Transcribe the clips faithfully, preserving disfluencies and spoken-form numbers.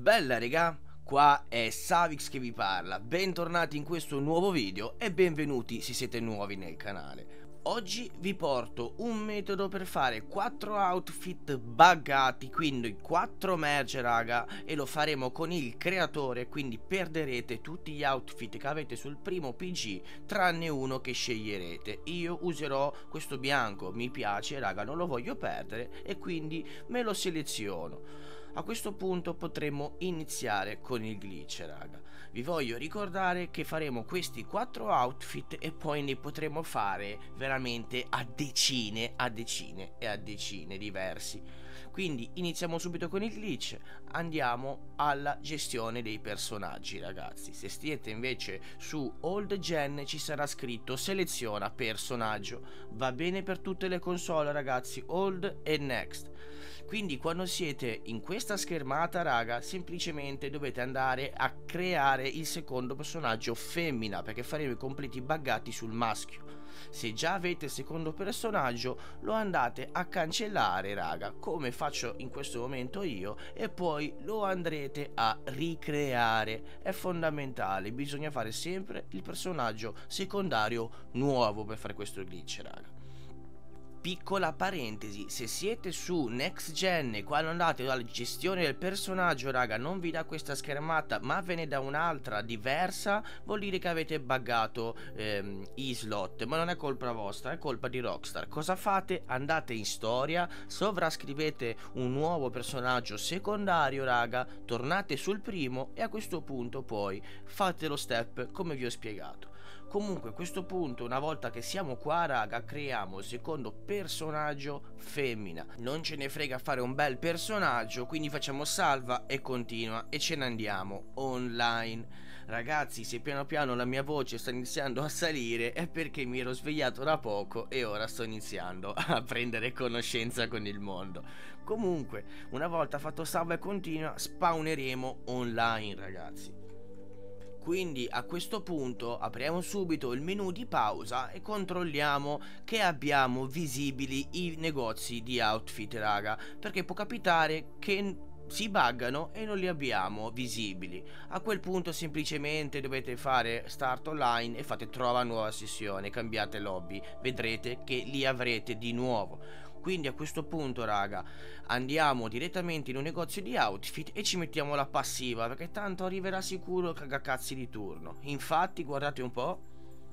Bella regà, qua è Savix che vi parla, bentornati in questo nuovo video e benvenuti se siete nuovi nel canale. Oggi vi porto un metodo per fare quattro outfit buggati, quindi quattro merge raga, e lo faremo con il creatore, quindi perderete tutti gli outfit che avete sul primo P G tranne uno che sceglierete. Io userò questo bianco, mi piace raga, non lo voglio perdere e quindi me lo seleziono. A questo punto potremo iniziare con il glitch raga. Vi voglio ricordare che faremo questi quattro outfit e poi ne potremo fare veramente a decine, a decine e a decine diversi. Quindi iniziamo subito con il glitch, andiamo alla gestione dei personaggi ragazzi. Se siete invece su old gen ci sarà scritto seleziona personaggio, va bene per tutte le console ragazzi, old e next. Quindi quando siete in questa schermata raga, semplicemente dovete andare a creare il secondo personaggio femmina, perché faremo i completi buggati sul maschio. Se già avete il secondo personaggio lo andate a cancellare raga, come faccio in questo momento io, e poi lo andrete a ricreare. È fondamentale, bisogna fare sempre il personaggio secondario nuovo per fare questo glitch raga. Piccola parentesi, se siete su next gen e quando andate alla gestione del personaggio raga non vi dà questa schermata ma ve ne dà un'altra diversa, vuol dire che avete buggato ehm, i slot, ma non è colpa vostra, è colpa di Rockstar. Cosa fate? Andate in storia, sovrascrivete un nuovo personaggio secondario raga, tornate sul primo e a questo punto poi fate lo step come vi ho spiegato. Comunque a questo punto, una volta che siamo qua raga, creiamo il secondo personaggio femmina. Non ce ne frega fare un bel personaggio, quindi facciamo salva e continua e ce ne andiamo online. Ragazzi, se piano piano la mia voce sta iniziando a salire è perché mi ero svegliato da poco e ora sto iniziando a prendere conoscenza con il mondo. Comunque, una volta fatto salva e continua, spawneremo online ragazzi. Quindi a questo punto apriamo subito il menu di pausa e controlliamo che abbiamo visibili i negozi di outfit raga, perché può capitare che si buggano e non li abbiamo visibili. A quel punto semplicemente dovete fare start online e fate trova nuova sessione, cambiate lobby, vedrete che li avrete di nuovo. Quindi a questo punto raga andiamo direttamente in un negozio di outfit e ci mettiamo la passiva, perché tanto arriverà sicuro il cagacazzi di turno. Infatti guardate un po',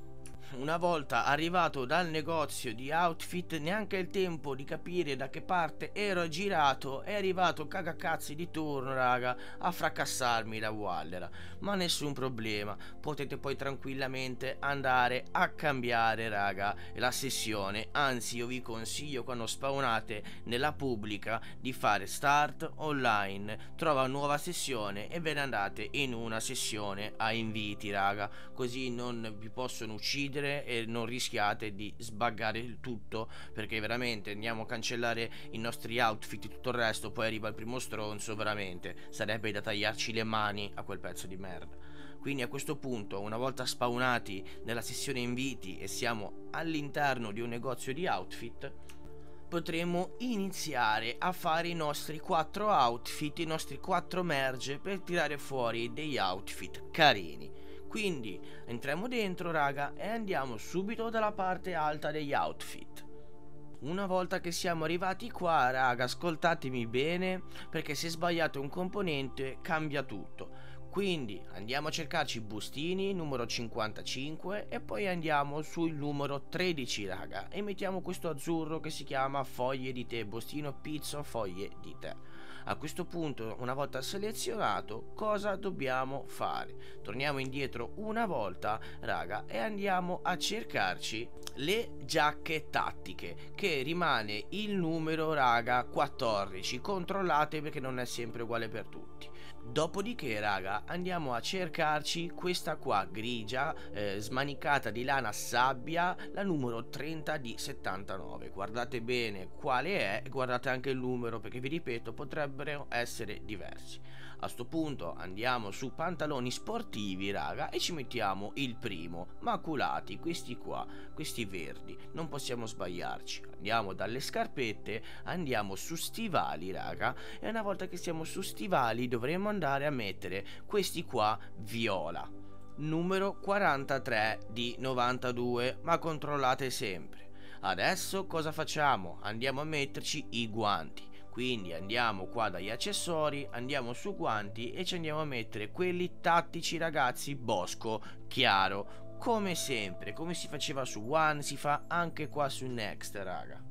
una volta arrivato dal negozio di outfit, neanche il tempo di capire da che parte ero girato, è arrivato cagacazzi di turno raga a fracassarmi la Wallera. Ma nessun problema, potete poi tranquillamente andare a cambiare raga la sessione. Anzi io vi consiglio, quando spawnate nella pubblica, di fare start online, trova nuova sessione e ve ne andate in una sessione a inviti raga, così non vi possono uccidere e non rischiate di sbuggare il tutto, perché veramente andiamo a cancellare i nostri outfit e tutto il resto, poi arriva il primo stronzo, veramente sarebbe da tagliarci le mani a quel pezzo di merda. Quindi a questo punto, una volta spawnati nella sessione inviti e siamo all'interno di un negozio di outfit, potremo iniziare a fare i nostri quattro outfit, i nostri quattro merge, per tirare fuori degli outfit carini. Quindi entriamo dentro raga e andiamo subito dalla parte alta degli outfit. Una volta che siamo arrivati qua raga, ascoltatemi bene, perché se sbagliate un componente cambia tutto. Quindi andiamo a cercarci i bustini numero cinquantacinque e poi andiamo sul numero tredici raga e mettiamo questo azzurro che si chiama foglie di tè, bustino pizza foglie di tè. A questo punto, una volta selezionato, cosa dobbiamo fare? Torniamo indietro una volta raga e andiamo a cercarci le giacche tattiche, che rimane il numero raga quattordici. Controllate perché non è sempre uguale per tutti. Dopodiché raga andiamo a cercarci questa qua grigia eh, smanicata di lana sabbia, la numero trenta di settantanove. Guardate bene quale è e guardate anche il numero, perché vi ripeto potrebbero essere diversi. A sto punto andiamo su pantaloni sportivi raga e ci mettiamo il primo, maculati, questi qua, questi verdi, non possiamo sbagliarci. andiamo dalle scarpette, andiamo su stivali raga, e una volta che siamo su stivali dovremo andare a mettere questi qua viola, numero quarantatré di novantadue, ma controllate sempre. Adesso cosa facciamo? Andiamo a metterci i guanti, quindi andiamo qua dagli accessori, andiamo su guanti e ci andiamo a mettere quelli tattici ragazzi, bosco chiaro, come sempre, come si faceva su One si fa anche qua su Next raga.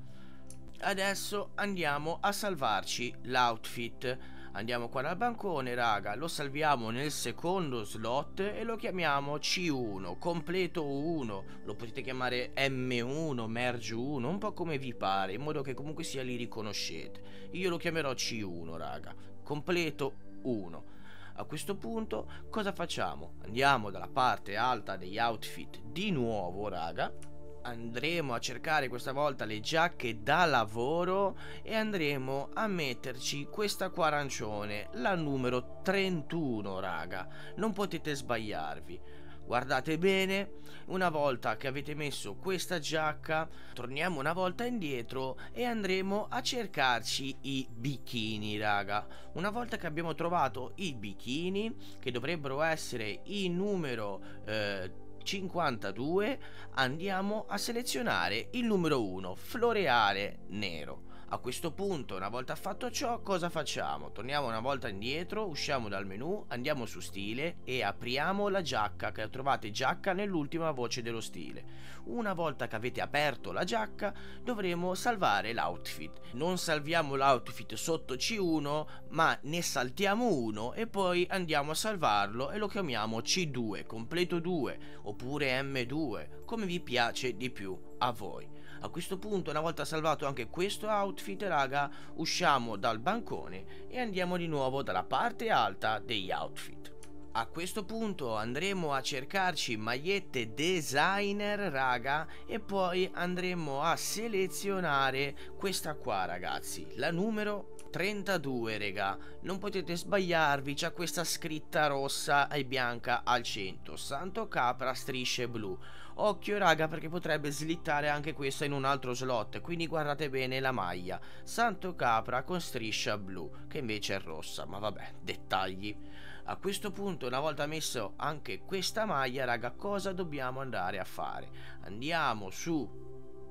Adesso andiamo a salvarci l'outfit, andiamo qua dal bancone raga, lo salviamo nel secondo slot e lo chiamiamo C uno, completo uno, lo potete chiamare M uno, merge uno, un po' come vi pare, in modo che comunque sia li riconoscete. Io lo chiamerò C uno raga, completo uno. A questo punto cosa facciamo? Andiamo dalla parte alta degli outfit di nuovo raga, andremo a cercare questa volta le giacche da lavoro e andremo a metterci questa qua arancione, la numero trentuno raga, non potete sbagliarvi. Guardate bene, una volta che avete messo questa giacca torniamo una volta indietro e andremo a cercarci i bikini raga. Una volta che abbiamo trovato i bikini, che dovrebbero essere i numero eh, cinquantadue, andiamo a selezionare il numero uno, floreale nero. A questo punto, una volta fatto ciò, cosa facciamo? Torniamo una volta indietro, usciamo dal menu, andiamo su stile e apriamo la giacca, che trovate giacca nell'ultima voce dello stile. Una volta che avete aperto la giacca dovremo salvare l'outfit. Non salviamo l'outfit sotto C uno, ma ne saltiamo uno e poi andiamo a salvarlo e lo chiamiamo C due, completo due oppure M due, come vi piace di più a voi. A questo punto, una volta salvato anche questo outfit raga, usciamo dal bancone e andiamo di nuovo dalla parte alta degli outfit. A questo punto andremo a cercarci magliette designer raga e poi andremo a selezionare questa qua ragazzi, la numero trentadue raga, non potete sbagliarvi, c'è questa scritta rossa e bianca al centro, santo capra strisce blu. Occhio raga, perché potrebbe slittare anche questa in un altro slot, quindi guardate bene la maglia, santo capra con striscia blu, che invece è rossa, ma vabbè, dettagli. A questo punto, una volta messo anche questa maglia raga, cosa dobbiamo andare a fare? Andiamo su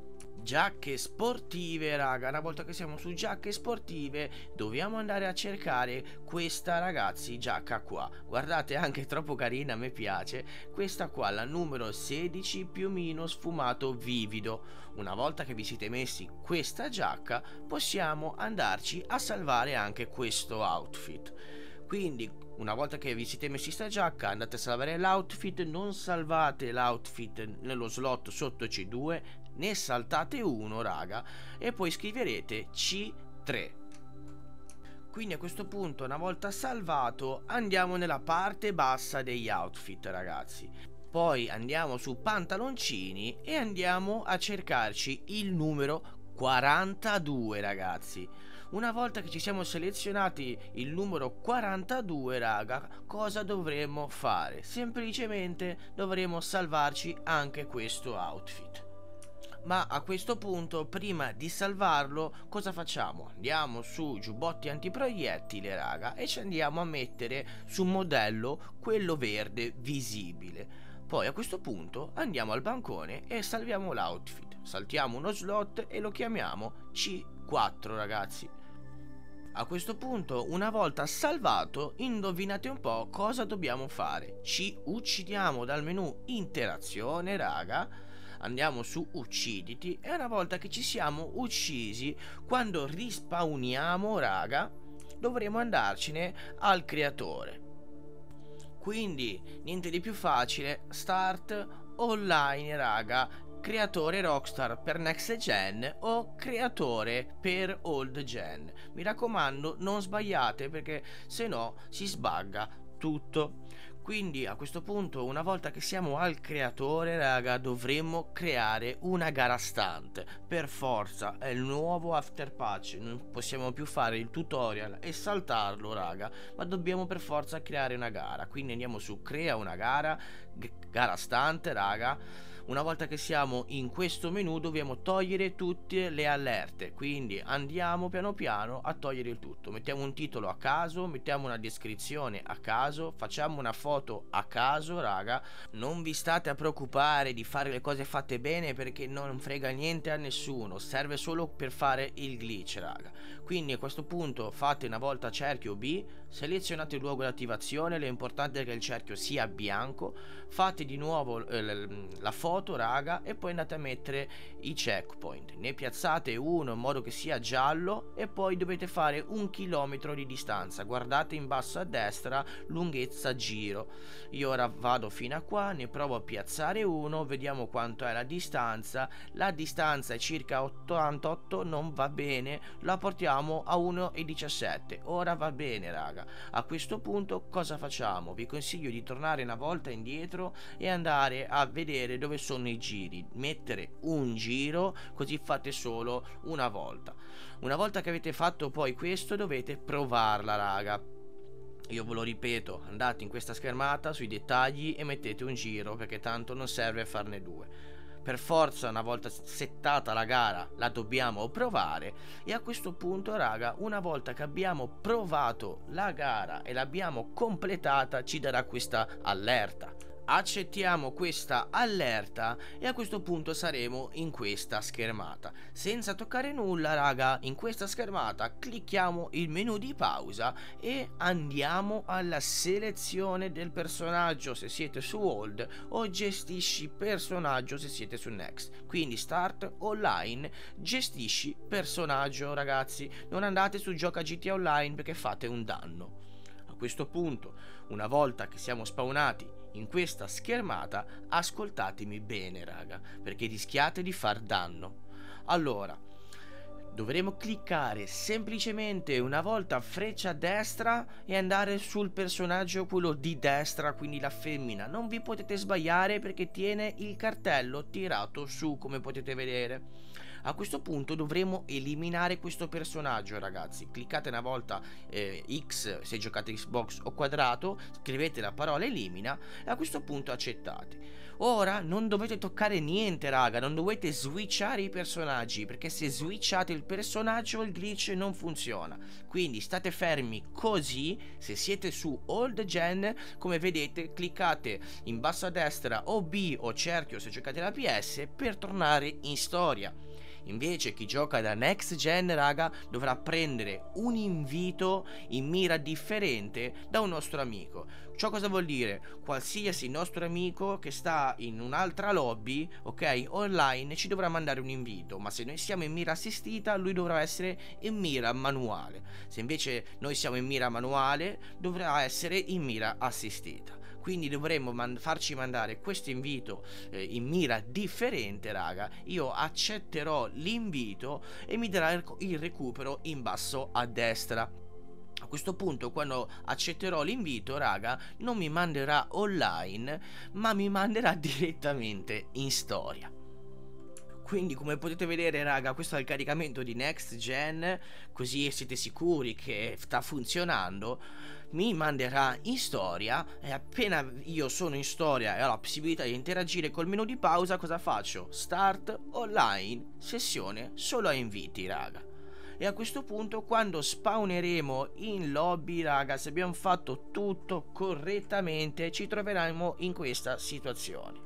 giacche sportive raga, una volta che siamo su giacche sportive dobbiamo andare a cercare questa ragazzi giacca qua, guardate, anche troppo carina, a me piace questa qua, la numero sedici più meno sfumato vivido. Una volta che vi siete messi questa giacca possiamo andarci a salvare anche questo outfit. Quindi una volta che vi siete messi sta giacca andate a salvare l'outfit, non salvate l'outfit nello slot sotto C due, ne saltate uno raga e poi scriverete C tre. Quindi a questo punto, una volta salvato, andiamo nella parte bassa degli outfit ragazzi, poi andiamo su pantaloncini e andiamo a cercarci il numero quarantadue ragazzi. Una volta che ci siamo selezionati il numero quarantadue raga, cosa dovremo fare? Semplicemente dovremo salvarci anche questo outfit. Ma a questo punto, prima di salvarlo, cosa facciamo? Andiamo su giubbotti antiproiettile raga e ci andiamo a mettere su modello quello verde visibile. Poi a questo punto andiamo al bancone e salviamo l'outfit, saltiamo uno slot e lo chiamiamo C quattro ragazzi. A questo punto, una volta salvato, indovinate un po' cosa dobbiamo fare? Ci uccidiamo dal menu interazione raga, andiamo su ucciditi e una volta che ci siamo uccisi, quando rispawniamo raga, dovremo andarcene al creatore. Quindi niente di più facile, start online raga, creatore Rockstar per next gen o creatore per old gen. Mi raccomando, non sbagliate perché se no si sbagga tutto. Quindi a questo punto, una volta che siamo al creatore raga, dovremmo creare una gara stunt per forza, è il nuovo after patch, non possiamo più fare il tutorial e saltarlo raga, ma dobbiamo per forza creare una gara. Quindi andiamo su crea una gara, gara stunt raga. Una volta che siamo in questo menu dobbiamo togliere tutte le allerte, quindi andiamo piano piano a togliere il tutto. Mettiamo un titolo a caso, mettiamo una descrizione a caso, facciamo una foto a caso, raga. Non vi state a preoccupare di fare le cose fatte bene, perché non frega niente a nessuno, serve solo per fare il glitch, raga. Quindi a questo punto fate una volta cerchio B, selezionate il luogo di attivazione, l'importante è che il cerchio sia bianco, fate di nuovo eh, la foto, raga, e poi andate a mettere i checkpoint, ne piazzate uno in modo che sia giallo e poi dovete fare un chilometro di distanza. Guardate in basso a destra, lunghezza giro. Io ora vado fino a qua, ne provo a piazzare uno, vediamo quanto è la distanza. La distanza è circa ottantotto, non va bene, la portiamo a uno e diciassette. Ora va bene, raga. A questo punto cosa facciamo? Vi consiglio di tornare una volta indietro e andare a vedere dove sono i giri, mettere un giro, così fate solo una volta. Una volta che avete fatto poi questo dovete provarla, raga. Io ve lo ripeto, andate in questa schermata sui dettagli e mettete un giro, perché tanto non serve farne due. Per forza, una volta settata la gara, la dobbiamo provare. E a questo punto, raga, una volta che abbiamo provato la gara e l'abbiamo completata, ci darà questa allerta. Accettiamo questa allerta e a questo punto saremo in questa schermata. Senza toccare nulla, raga, in questa schermata clicchiamo il menu di pausa e andiamo alla selezione del personaggio se siete su Hold, o gestisci personaggio se siete su Next. Quindi start online, gestisci personaggio, ragazzi. Non andate su gioca G T A Online perché fate un danno. A questo punto, una volta che siamo spawnati in questa schermata, ascoltatemi bene, raga, perché rischiate di far danno. Allora, dovremo cliccare semplicemente una volta freccia a destra e andare sul personaggio, quello di destra, quindi la femmina. Non vi potete sbagliare perché tiene il cartello tirato su, come potete vedere. A questo punto dovremo eliminare questo personaggio, ragazzi. Cliccate una volta eh, X se giocate Xbox o quadrato, scrivete la parola elimina e a questo punto accettate. Ora non dovete toccare niente, raga, non dovete switchare i personaggi, perché se switchate il personaggio il glitch non funziona. Quindi state fermi così. Se siete su old gen, come vedete, cliccate in basso a destra o B o cerchio se giocate la P S per tornare in storia. Invece chi gioca da next gen, raga, dovrà prendere un invito in mira differente da un nostro amico. Ciò cosa vuol dire? Qualsiasi nostro amico che sta in un'altra lobby, ok, online, ci dovrà mandare un invito. Ma se noi siamo in mira assistita, lui dovrà essere in mira manuale. Se invece noi siamo in mira manuale, dovrà essere in mira assistita. Quindi dovremmo man- farci mandare questo invito eh, in mira differente, raga. Io accetterò l'invito e mi darà il recupero in basso a destra. A questo punto, quando accetterò l'invito, raga, non mi manderà online, ma mi manderà direttamente in storia. Quindi, come potete vedere, raga, questo è il caricamento di next gen, così siete sicuri che sta funzionando. Mi manderà in storia e appena io sono in storia e ho la possibilità di interagire col menu di pausa, cosa faccio? Start online, sessione solo a inviti, raga. E a questo punto, quando spawneremo in lobby, raga, se abbiamo fatto tutto correttamente, ci troveremo in questa situazione.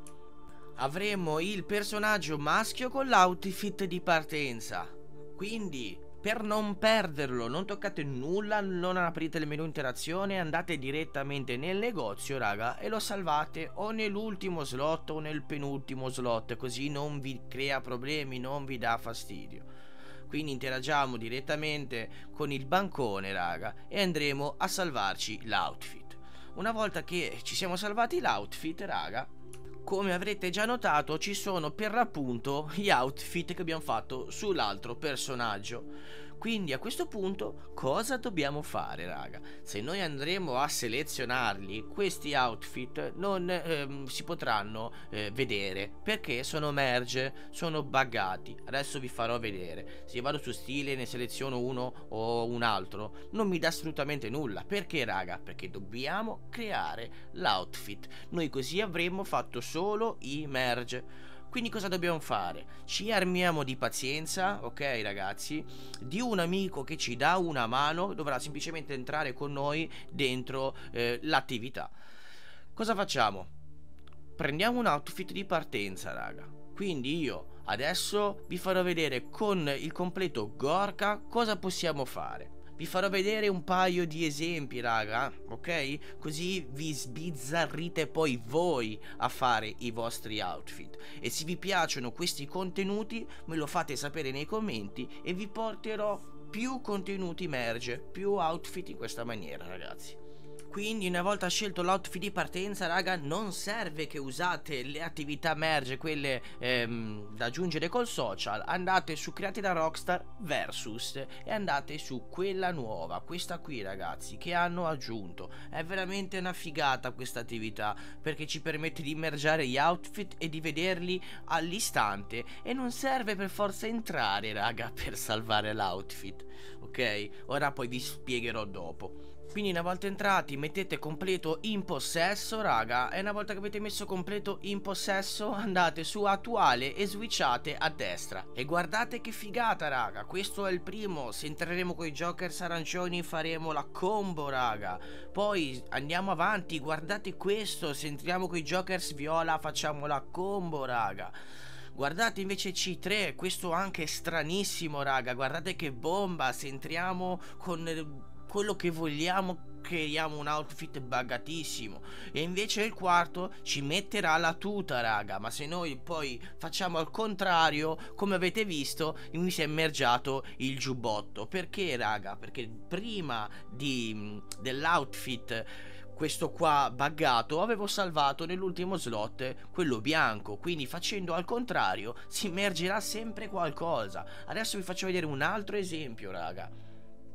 Avremo il personaggio maschio con l'outfit di partenza. Quindi, per non perderlo, non toccate nulla, non aprite il menu interazione, andate direttamente nel negozio, raga, e lo salvate o nell'ultimo slot o nel penultimo slot, così non vi crea problemi, non vi dà fastidio. Quindi interagiamo direttamente con il bancone, raga, e andremo a salvarci l'outfit. Una volta che ci siamo salvati l'outfit, raga, come avrete già notato, ci sono per l'appunto gli outfit che abbiamo fatto sull'altro personaggio. Quindi a questo punto cosa dobbiamo fare, raga? Se noi andremo a selezionarli, questi outfit non ehm, si potranno eh, vedere perché sono merge, sono buggati. Adesso vi farò vedere. Se io vado su stile e ne seleziono uno o un altro, non mi dà assolutamente nulla. Perché, raga? Perché dobbiamo creare l'outfit. Noi così avremmo fatto solo i merge. Quindi cosa dobbiamo fare? Ci armiamo di pazienza, ok ragazzi, di un amico che ci dà una mano, dovrà semplicemente entrare con noi dentro eh, l'attività. Cosa facciamo? Prendiamo un outfit di partenza, raga. Quindi io adesso vi farò vedere con il completo Gorka cosa possiamo fare. Vi farò vedere un paio di esempi, raga, ok? Così vi sbizzarrite poi voi a fare i vostri outfit. E se vi piacciono questi contenuti me lo fate sapere nei commenti e vi porterò più contenuti merge, più outfit in questa maniera, ragazzi. Quindi una volta scelto l'outfit di partenza, raga, non serve che usate le attività merge, quelle ehm, da aggiungere col social. Andate su Creati da Rockstar Versus e andate su quella nuova, questa qui ragazzi, che hanno aggiunto. È veramente una figata questa attività, perché ci permette di mergiare gli outfit e di vederli all'istante. E non serve per forza entrare, raga, per salvare l'outfit. Ok? Ora poi vi spiegherò dopo. Quindi una volta entrati mettete completo in possesso, raga, e una volta che avete messo completo in possesso andate su attuale e switchate a destra. E guardate che figata, raga, questo è il primo. Se entreremo con i jokers arancioni faremo la combo, raga. Poi andiamo avanti, guardate questo, se entriamo con i jokers viola facciamo la combo, raga. Guardate invece C tre, questo anche è stranissimo, raga, guardate che bomba, se entriamo con quello che vogliamo creiamo un outfit buggatissimo. E invece il quarto ci metterà la tuta, raga, ma se noi poi facciamo al contrario, come avete visto mi si è mergiato il giubbotto. Perché, raga? Perché prima di dell'outfit questo qua buggato avevo salvato nell'ultimo slot quello bianco, quindi facendo al contrario si mergerà sempre qualcosa. Adesso vi faccio vedere un altro esempio, raga.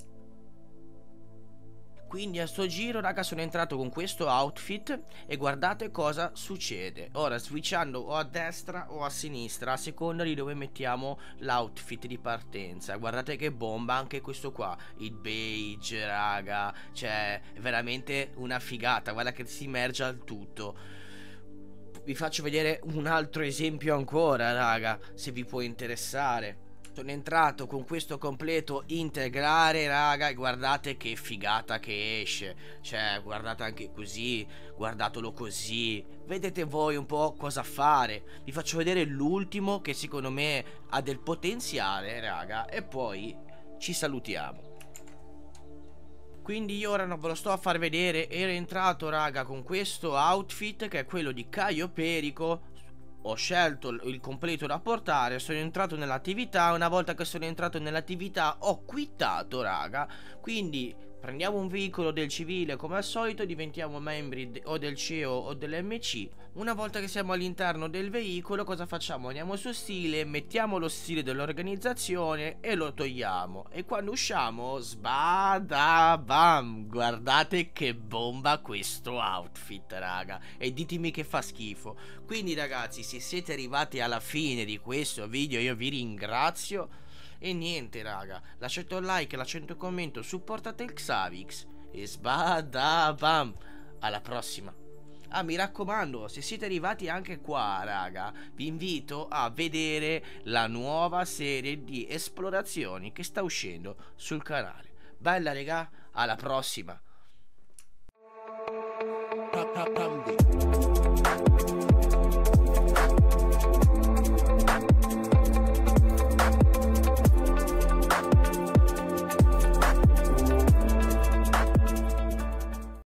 Quindi a sto giro, raga, sono entrato con questo outfit e guardate cosa succede. Ora switchando o a destra o a sinistra a seconda di dove mettiamo l'outfit di partenza. Guardate che bomba anche questo qua, il beige, raga, cioè è veramente una figata. Guarda che si mergia il tutto. Vi faccio vedere un altro esempio ancora, raga, se vi può interessare. Sono entrato con questo completo integrale, raga, e guardate che figata che esce. Cioè, guardate anche così, guardatelo così. Vedete voi un po' cosa fare. Vi faccio vedere l'ultimo che secondo me ha del potenziale, raga, e poi ci salutiamo. Quindi io ora non ve lo sto a far vedere. Ero entrato, raga, con questo outfit che è quello di Caio Perico. Ho scelto il completo da portare, sono entrato nell'attività. Una volta che sono entrato nell'attività ho quittato, raga. Quindi prendiamo un veicolo del civile come al solito, diventiamo membri o del C E O o dell'M C. Una volta che siamo all'interno del veicolo cosa facciamo? Andiamo su stile, mettiamo lo stile dell'organizzazione e lo togliamo. E quando usciamo, sbadabam! Guardate che bomba questo outfit, raga. E ditemi che fa schifo. Quindi ragazzi, se siete arrivati alla fine di questo video io vi ringrazio. E niente, raga, lasciate un like, lasciate un commento, supportate il Xavix e sbadabam, alla prossima. Ah, mi raccomando, se siete arrivati anche qua, raga, vi invito a vedere la nuova serie di esplorazioni che sta uscendo sul canale. Bella, raga, alla prossima.